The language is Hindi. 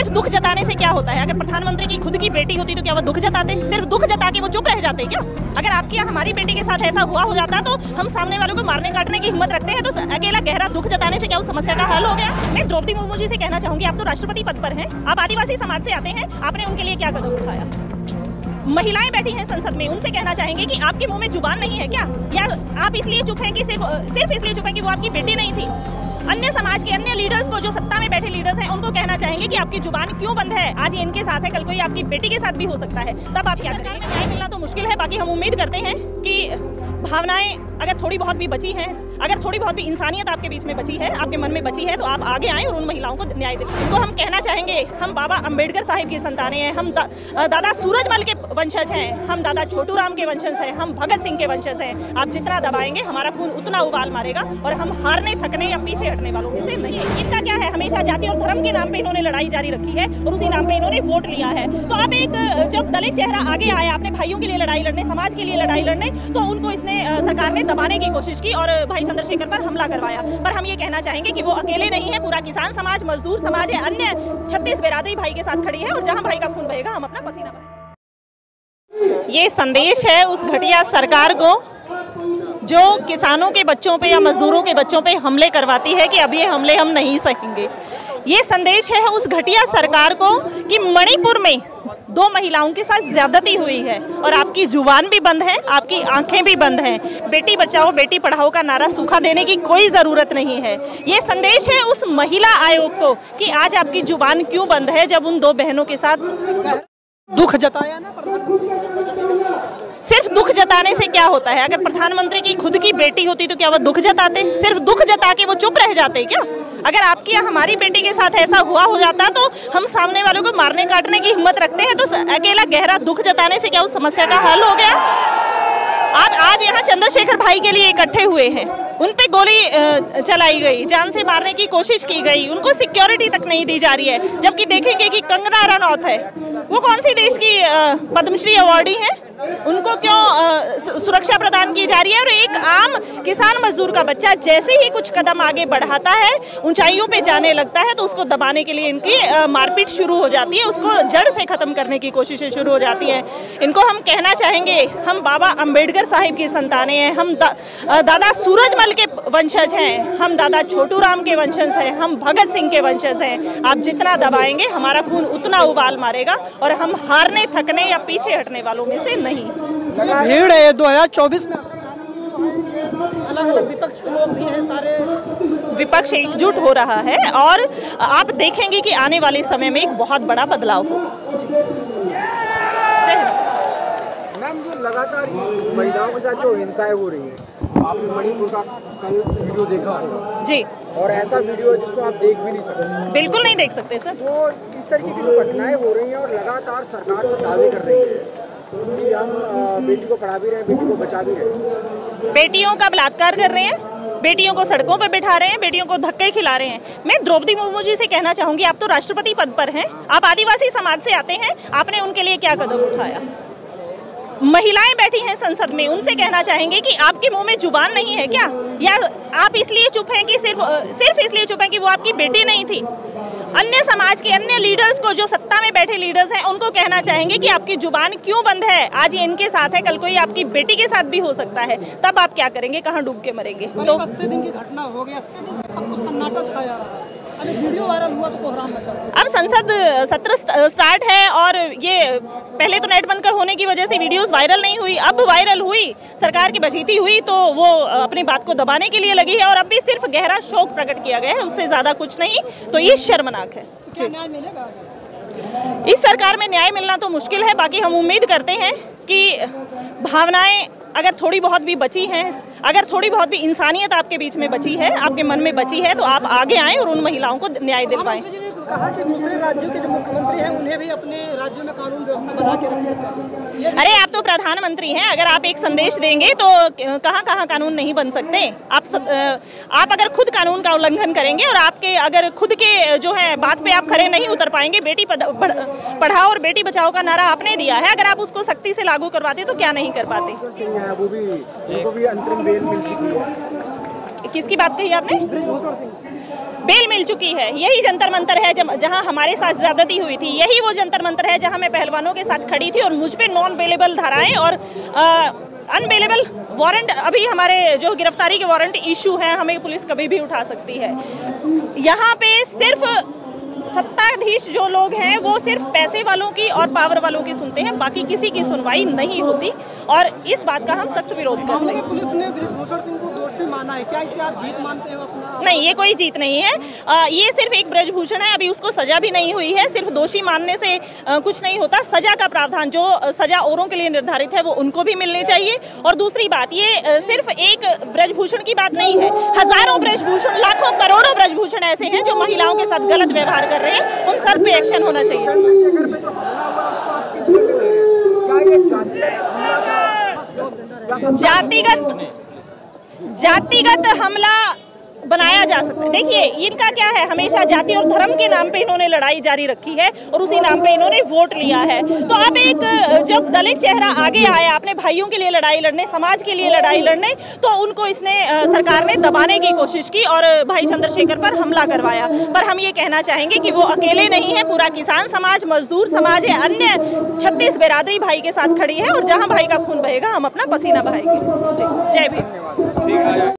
सिर्फ दुख जताने से क्या होता है? अगर प्रधानमंत्री की खुद की बेटी होती तो क्या वो दुख जताते? सिर्फ दुख जता के वो चुप रह जाते क्या? अगर आपकी या हमारी बेटी के साथ ऐसा हुआ हो जाता तो हम सामने वालों को मारने काटने की हिम्मत रखते हैं, तो अकेला गहरा दुख जताने से क्या उस समस्या का हल हो गया? मैं द्रौपदी मुर्मू जी से कहना चाहूंगी, आप तो राष्ट्रपति पद पर हैं, आप आदिवासी समाज से आते हैं, आपने उनके लिए क्या कदम उठाया? महिलाएं बैठी हैं संसद में, उनसे कहना चाहेंगे कि आपके मुंह में जुबान नहीं है क्या? या आप इसलिए चुप हैं कि सिर्फ इसलिए चुप हैं कि वो आपकी बेटी नहीं थी? अन्य समाज के अन्य लीडर्स को, जो सत्ता में बैठे लीडर्स हैं, उनको कहना चाहेंगे कि आपकी जुबान क्यों बंद है? आज ये इनके साथ है, कल को ये आपकी बेटी के साथ भी हो सकता है। तब आप क्या करेंगे? न्याय मिलना तो मुश्किल है, बाकी हम उम्मीद करते हैं कि भावनाएं अगर थोड़ी बहुत भी बची हैं, अगर थोड़ी बहुत भी इंसानियत आपके बीच में बची है, आपके मन में बची है, तो आप आगे आएं और उन महिलाओं को न्याय दें। उनको हम कहना चाहेंगे, हम बाबा अंबेडकर साहिब की संतानें हैं, हम दादा सूरजमल के वंशज हैं, हम दादा छोटू राम के वंशज हैं, हम भगत सिंह के वंशज हैं। आप जितना दबाएंगे हमारा खून उतना उबाल मारेगा, और हम हारने थकने या पीछे हटने वालों में से नहीं है। इनका क्या है, हमेशा जाति और धर्म के नाम पे इन्होंने लड़ाई जारी रखी है और उसी नाम पे इन्होंने वोट लिया है। तो अब एक जब दलित चेहरा आगे आया अपने भाइयों के लिए लड़ाई लड़ने, समाज के लिए लड़ाई लड़ने, तो उनको इसने सरकार ने दबाने की कोशिश की और भाई चंद्रशेखर पर हमला करवाया। पर हम ये कहना चाहेंगे कि वो अकेले नहीं है, पूरा किसान समाज, मजदूर समाज है, अन्य 36 बिरादरी भाई के साथ खड़ी है, और जहां भाई का खून बहेगा हम अपना पसीना बहाएंगे। ये संदेश है उस घटिया सरकार को जो किसानों के बच्चों पे या मजदूरों के बच्चों पे हमले करवाती है कि अब ये हमले हम नहीं सहेंगे। ये संदेश है उस घटिया सरकार को कि मणिपुर में 2 महिलाओं के साथ ज्यादती हुई है और आपकी जुबान भी बंद है, आपकी आंखें भी बंद हैं। बेटी बचाओ बेटी पढ़ाओ का नारा सूखा देने की कोई ज़रूरत नहीं है। ये संदेश है उस महिला आयोग को कि आज आपकी जुबान क्यों बंद है, जब उन 2 बहनों के साथ दुख जताया ना। सिर्फ दुख जताने से क्या होता है? अगर प्रधानमंत्री की खुद की बेटी होती तो क्या वो दुख जताते? सिर्फ दुख जता के वो चुप रह जाते क्या? अगर आपकी या हमारी बेटी के साथ ऐसा हुआ हो जाता तो हम सामने वालों को मारने काटने की हिम्मत रखते हैं, तो अकेला गहरा दुख जताने से क्या उस समस्या का हल हो गया? आप आज यहाँ चंद्रशेखर भाई के लिए इकट्ठे हुए हैं, उन पे गोली चलाई गई, जान से मारने की कोशिश की गई, उनको सिक्योरिटी तक नहीं दी जा रही है। जबकि देखेंगे कि कंगना रनौत है, वो कौन सी देश की पद्मश्री अवार्डी है, उनको क्यों सुरक्षा प्रदान की जा रही है? और एक आम किसान मजदूर का बच्चा जैसे ही कुछ कदम आगे बढ़ाता है, ऊंचाइयों पे जाने लगता है, तो उसको दबाने के लिए इनकी मारपीट शुरू हो जाती है, उसको जड़ से खत्म करने की कोशिशें शुरू हो जाती हैं। इनको हम कहना चाहेंगे, हम बाबा अंबेडकर साहिब की संतानें हैं, हम दादा सूरजमल के वंशज हैं, हम दादा छोटू राम के वंशज हैं, हम भगत सिंह के वंशज हैं। आप जितना दबाएंगे हमारा खून उतना उबाल मारेगा, और हम हारने थकने या पीछे हटने वालों में से नहीं। भीड़ है 2024 में, अलग अलग विपक्ष के लोग भी हैं, सारे विपक्ष एकजुट हो रहा है, और आप देखेंगे कि आने वाले समय में एक बहुत बड़ा बदलाव होगा। मैम, जो लगातार महिलाओं के साथ जो हिंसाएं हो रही है, आपने मणिपुर का कल वीडियो देखा होगा जी, और ऐसा वीडियो जिसको आप देख भी नहीं सकते। बिल्कुल नहीं देख सकते सर। तो इस तरीके की जो घटनाएं हो रही हैं और लगातार सरकार से दावे कर रही है कि हम बेटी को पढ़ा भी रहे हैं, बेटी को बचा भी रहे हैं, बेटियों का बलात्कार कर रहे हैं, बेटियों को सड़कों पर बिठा रहे हैं, बेटियों को धक्के खिला रहे हैं। मैं द्रौपदी मुर्मू जी से कहना चाहूंगी, आप तो राष्ट्रपति पद पर हैं, आप आदिवासी समाज से आते हैं, आपने उनके लिए क्या कदम उठाया? महिलाएं बैठी हैं संसद में, उनसे कहना चाहेंगे कि आपके मुंह में जुबान नहीं है क्या? या आप इसलिए चुप हैं कि सिर्फ इसलिए चुप हैं कि वो आपकी बेटी नहीं थी? अन्य समाज के अन्य लीडर्स को, जो सत्ता में बैठे लीडर्स हैं, उनको कहना चाहेंगे कि आपकी जुबान क्यों बंद है? आज ये इनके साथ है, कल को ये आपकी बेटी के साथ भी हो सकता है। तब आप क्या करेंगे? कहाँ डूब के मरेंगे? तो 80 दिन की घटना हो गई, 80 दिन सब कुछ सन्नाटा छाया रहा है। अभी वीडियो वायरल हुआ तो कोहराम मचा। अब संसद सत्र स्टार्ट है, और ये पहले तो नेट बंद होने की वजह से वीडियोस वायरल नहीं हुई, अब वायरल हुई, सरकार की बचीती हुई, तो वो अपनी बात को दबाने के लिए लगी है, और अब भी सिर्फ गहरा शोक प्रकट किया गया है, उससे ज़्यादा कुछ नहीं। तो ये शर्मनाक है। क्या न्याय मिलेगा? इस सरकार में न्याय मिलना तो मुश्किल है, बाकी हम उम्मीद करते हैं कि भावनाएं अगर थोड़ी बहुत भी बची हैं, अगर थोड़ी बहुत भी इंसानियत आपके बीच में बची है, आपके मन में बची है, तो आप आगे आएं और उन महिलाओं को न्याय दिलवाएं। कहा कि दूसरे राज्यों के जो मुख्यमंत्री हैं उन्हें भी अपने राज्यों में कानून व्यवस्था बना के रखना चाहिए। अरे आप तो प्रधानमंत्री हैं, अगर आप एक संदेश देंगे तो कहाँ कहाँ कानून नहीं बन सकते? आप अगर खुद कानून का उल्लंघन करेंगे और आपके अगर खुद के जो है बात पे आप खड़े नहीं उतर पाएंगे, बेटी पढ़ाओ और बेटी बचाओ का नारा आपने दिया है, अगर आप उसको सख्ती से लागू करवाते तो क्या नहीं कर पाते? वो भी अंतरिम बेल मिल चुकी है। किसकी बात कही आपने? बेल मिल चुकी है। यही जंतर मंतर है जहां हमारे साथ ज्यादती हुई थी, यही वो जंतर मंतर है जहां मैं पहलवानों के साथ खड़ी थी और मुझ पे नॉन बेलेबल धाराएं और अनबेलेबल वारंट, अभी हमारे जो गिरफ्तारी के वारंट इशू हैं, हमें पुलिस कभी भी उठा सकती है। यहाँ पे सिर्फ सत्ताधीश जो लोग हैं वो सिर्फ पैसे वालों की और पावर वालों की सुनते हैं, बाकी किसी की सुनवाई नहीं होती और इस बात का हम सख्त विरोध करते हैं। पुलिस ने बृजभूषण सिंह को दोषी माना है, क्या इसे आप जीत मानते हो अपना? नहीं, ये कोई जीत नहीं है। ये सिर्फ एक बृजभूषण है, अभी उसको सजा भी नहीं हुई है। सिर्फ दोषी मानने से कुछ नहीं होता, सजा का प्रावधान, जो सजा औरों के लिए निर्धारित है वो उनको भी मिलनी चाहिए। और दूसरी बात, ये सिर्फ एक बृजभूषण की बात नहीं है, हजारों बृजभूषण, लाखों करोड़ों बृजभूषण ऐसे हैं जो महिलाओं के साथ गलत व्यवहार कर रहे हैं, उन सर पे एक्शन होना चाहिए। जातिगत हमला बनाया जा सकता है। देखिए, इनका क्या है, हमेशा जाति और धर्म के नाम पे इन्होंने लड़ाई जारी रखी है और उसी नाम पे इन्होंने वोट लिया है। तो अब एक जब दलित चेहरा आगे आया अपने भाइयों के लिए लड़ाई लड़ने, समाज के लिए लड़ाई लड़ने, तो उनको इसने सरकार ने दबाने की कोशिश की और भाई चंद्रशेखर पर हमला करवाया। पर हम ये कहना चाहेंगे कि वो अकेले नहीं है, पूरा किसान समाज, मजदूर समाज है, अन्य 36 बिरादरी भाई के साथ खड़ी है और जहाँ भाई का खून बहेगा हम अपना पसीना बहाएंगे। जय भीम।